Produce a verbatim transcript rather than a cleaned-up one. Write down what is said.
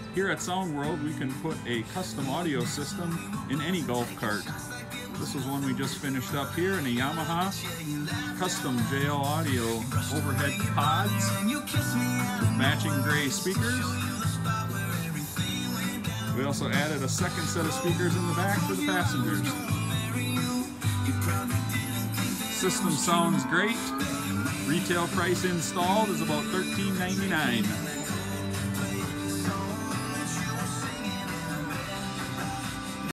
Here at Sound World, we can put a custom audio system in any golf cart. This was one we just finished up here in a Yamaha custom J L Audio overhead pods, matching gray speakers. We also added a second set of speakers in the back for the passengers. System sounds great. Retail price installed is about thirteen ninety-nine.